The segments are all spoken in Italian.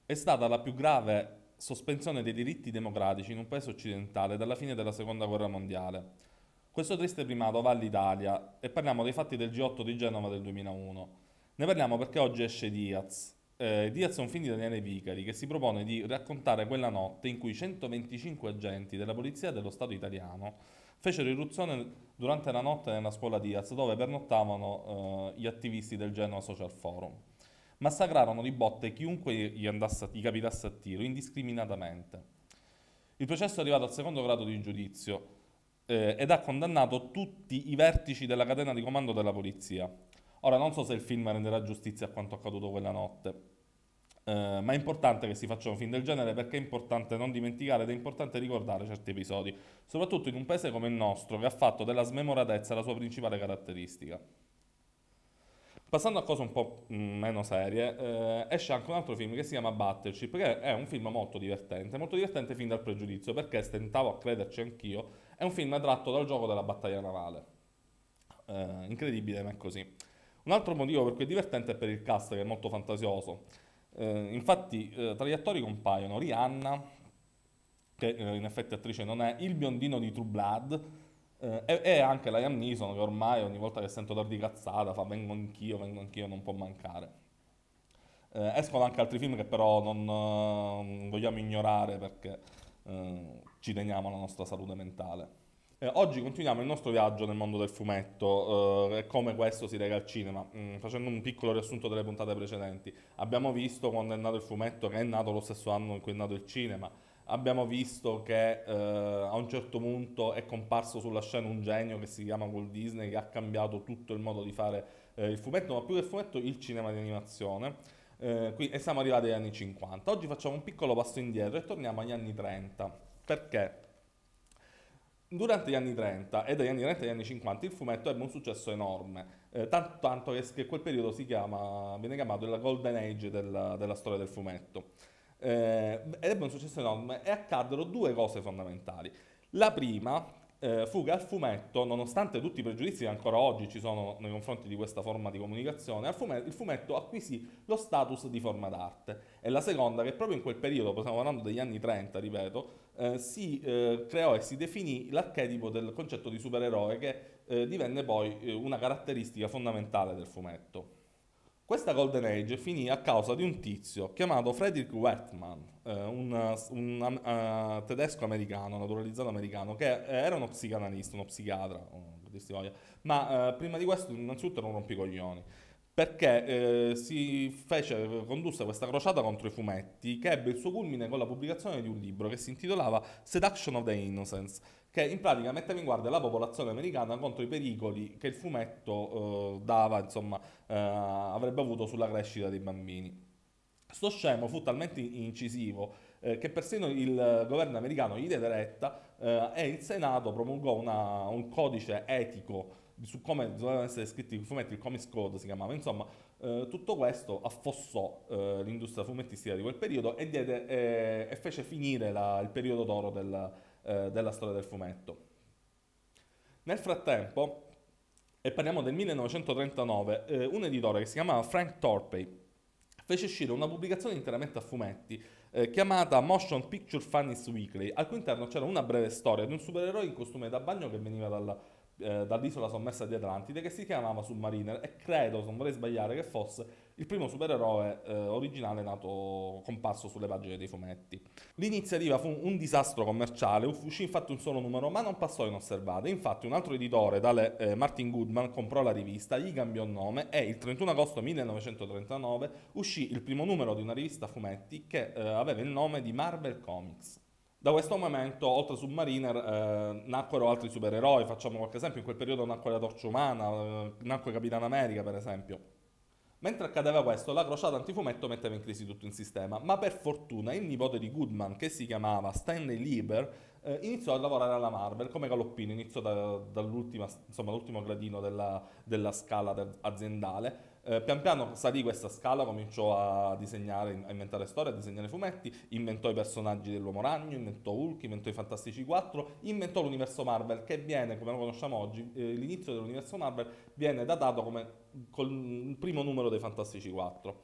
È stata la più grave sospensione dei diritti democratici in un paese occidentale dalla fine della Seconda Guerra Mondiale. Questo triste primato va all'Italia e parliamo dei fatti del G8 di Genova del 2001. Ne parliamo perché oggi esce Diaz. Diaz è un film di Daniele Vicari che si propone di raccontare quella notte in cui 125 agenti della Polizia dello Stato italiano fecero irruzione durante la notte nella scuola Diaz dove pernottavano gli attivisti del Genova Social Forum. Massacrarono di botte chiunque gli capitasse a tiro, indiscriminatamente. Il processo è arrivato al secondo grado di giudizio ed ha condannato tutti i vertici della catena di comando della polizia. Ora, non so se il film renderà giustizia a quanto accaduto quella notte, ma è importante che si faccia un film del genere perché è importante non dimenticare ed è importante ricordare certi episodi, soprattutto in un paese come il nostro che ha fatto della smemoratezza la sua principale caratteristica. Passando a cose un po' meno serie, esce anche un altro film che si chiama Battleship, che è un film molto divertente fin dal pregiudizio, perché stentavo a crederci anch'io, è un film tratto dal gioco della battaglia navale. Incredibile, ma è così. Un altro motivo per cui è divertente è per il cast, che è molto fantasioso. Infatti, tra gli attori compaiono Rihanna, che in effetti attrice non è, il biondino di True Blood, e anche Liam Neeson, che ormai ogni volta che sento dar di cazzata fa vengo anch'io, non può mancare. Escono anche altri film che però non vogliamo ignorare perché ci teniamo alla nostra salute mentale. Oggi continuiamo il nostro viaggio nel mondo del fumetto e come questo si lega al cinema, facendo un piccolo riassunto delle puntate precedenti. Abbiamo visto quando è nato il fumetto, che è nato lo stesso anno in cui è nato il cinema. Abbiamo visto che a un certo punto è comparso sulla scena un genio che si chiama Walt Disney, che ha cambiato tutto il modo di fare il fumetto, ma più che il fumetto il cinema di animazione. E siamo arrivati agli anni 50. Oggi facciamo un piccolo passo indietro e torniamo agli anni 30. Perché? Durante gli anni 30 e dagli anni 30 agli anni 50 il fumetto ebbe un successo enorme, tanto che quel periodo viene chiamato il Golden Age della storia del fumetto. Ed ebbe un successo enorme e accaddero due cose fondamentali. La prima fu che al fumetto, nonostante tutti i pregiudizi che ancora oggi ci sono nei confronti di questa forma di comunicazione, il fumetto acquisì lo status di forma d'arte. E la seconda, che proprio in quel periodo, stiamo parlando degli anni 30, ripeto, si creò e si definì l'archetipo del concetto di supereroe che divenne poi una caratteristica fondamentale del fumetto. Questa Golden Age finì a causa di un tizio chiamato Friedrich Werthmann, un tedesco americano, naturalizzato americano, che era uno psicanalista, uno psichiatra, per dirsi voglia, ma prima di questo innanzitutto era un rompicoglioni, perché condusse questa crociata contro i fumetti che ebbe il suo culmine con la pubblicazione di un libro che si intitolava Seduction of the Innocents, che in pratica metteva in guardia la popolazione americana contro i pericoli che il fumetto dava, insomma, avrebbe avuto sulla crescita dei bambini. Sto scemo fu talmente incisivo che persino il governo americano gli diede retta e il Senato promulgò un codice etico su come dovevano essere scritti i fumetti, il Comics Code si chiamava, insomma, tutto questo affossò l'industria fumettistica di quel periodo e fece finire il periodo d'oro della storia del fumetto. Nel frattempo, e parliamo del 1939, un editore che si chiamava Frank Torpey fece uscire una pubblicazione interamente a fumetti chiamata Motion Picture Funnies Weekly, al cui interno c'era una breve storia di un supereroe in costume da bagno che veniva dall'isola sommersa di Atlantide che si chiamava Submariner e credo, non vorrei sbagliare, che fosse il primo supereroe originale nato comparso sulle pagine dei fumetti. L'iniziativa fu un disastro commerciale, uscì infatti un solo numero, ma non passò inosservata. Infatti un altro editore, tale Martin Goodman, comprò la rivista, gli cambiò nome e il 31 agosto 1939 uscì il primo numero di una rivista a fumetti che aveva il nome di Marvel Comics. Da questo momento, oltre a Submariner, nacquero altri supereroi. Facciamo qualche esempio: in quel periodo nacque la Torcia Umana, nacque Capitan America, per esempio. Mentre accadeva questo, la crociata antifumetto metteva in crisi tutto il sistema, ma per fortuna il nipote di Goodman, che si chiamava Stanley Lieber, iniziò a lavorare alla Marvel come galoppino, iniziò dall'ultimo gradino della scala aziendale. Pian piano salì questa scala, cominciò a disegnare, a inventare storie, a disegnare fumetti, inventò i personaggi dell'Uomo Ragno, inventò Hulk, inventò i Fantastici 4, inventò l'universo Marvel che viene, come lo conosciamo oggi, l'inizio dell'universo Marvel viene datato come col primo numero dei Fantastici 4.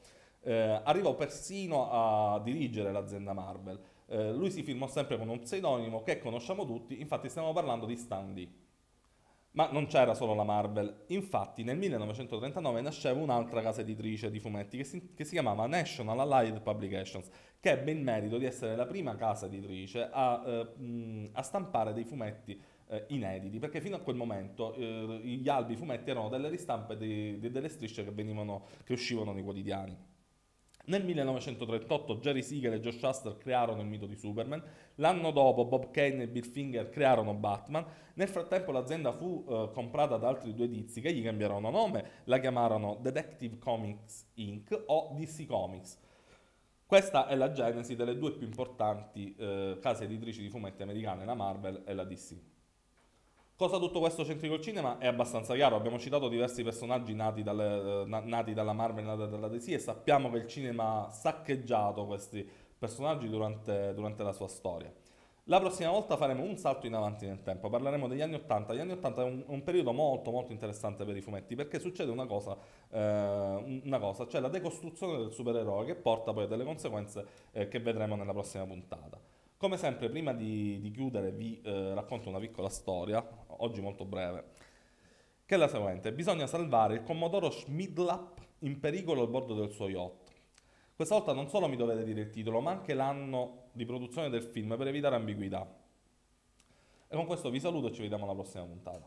Arrivò persino a dirigere l'azienda Marvel. Lui si firmò sempre con un pseudonimo che conosciamo tutti, infatti stiamo parlando di Stan Lee. Ma non c'era solo la Marvel, infatti nel 1939 nasceva un'altra casa editrice di fumetti che si chiamava National Allied Publications, che ebbe il merito di essere la prima casa editrice a stampare dei fumetti inediti, perché fino a quel momento gli albi fumetti erano delle ristampe delle strisce che uscivano nei quotidiani. Nel 1938 Jerry Siegel e Josh Shuster crearono il mito di Superman, l'anno dopo Bob Kane e Bill Finger crearono Batman, nel frattempo l'azienda fu comprata da altri due tizi che gli cambiarono nome, la chiamarono Detective Comics Inc. o DC Comics. Questa è la genesi delle due più importanti case editrici di fumetti americane, la Marvel e la DC. Cosa tutto questo c'entri col cinema è abbastanza chiaro, abbiamo citato diversi personaggi nati dalla Marvel, nati dalla DC e sappiamo che il cinema ha saccheggiato questi personaggi durante la sua storia. La prossima volta faremo un salto in avanti nel tempo, parleremo degli anni 80. Gli anni 80 è un periodo molto molto interessante per i fumetti perché succede una cosa, cioè la decostruzione del supereroe che porta poi a delle conseguenze che vedremo nella prossima puntata. Come sempre, prima di chiudere vi racconto una piccola storia, oggi molto breve, che è la seguente. Bisogna salvare il commodoro Schmidlapp in pericolo a bordo del suo yacht. Questa volta non solo mi dovete dire il titolo, ma anche l'anno di produzione del film per evitare ambiguità. E con questo vi saluto e ci vediamo alla prossima puntata.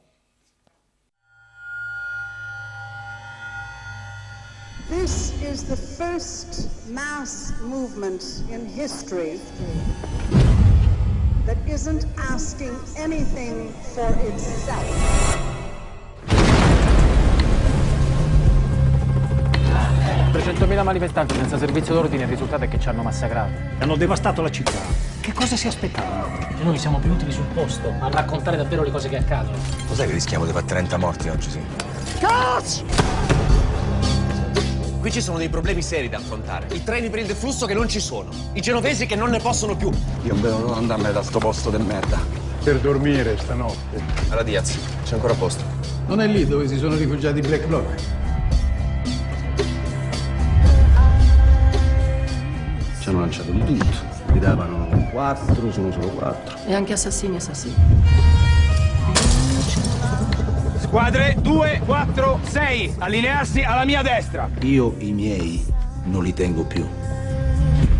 This is the first mass movement in history that isn't asking anything for itself. 300.000 manifestanti senza servizio d'ordine, il risultato è che ci hanno massacrato. Hanno devastato la città. Che cosa si aspettavano? E noi siamo più utili sul posto a raccontare davvero le cose che accadono. Lo sai che rischiamo di fare 30 morti oggi, sì? Cazzo! Qui ci sono dei problemi seri da affrontare. I treni per il deflusso che non ci sono. I genovesi che non ne possono più. Io non vedo non andarmene da sto posto del merda. Per dormire stanotte. Alla Diaz, c'è ancora posto. Non è lì dove si sono rifugiati i Black Bloc? Ci hanno lanciato di tutto. Li davano 4, sono solo 4. E anche assassini. Squadre 2, 4, 6. Allinearsi alla mia destra. Io i miei non li tengo più.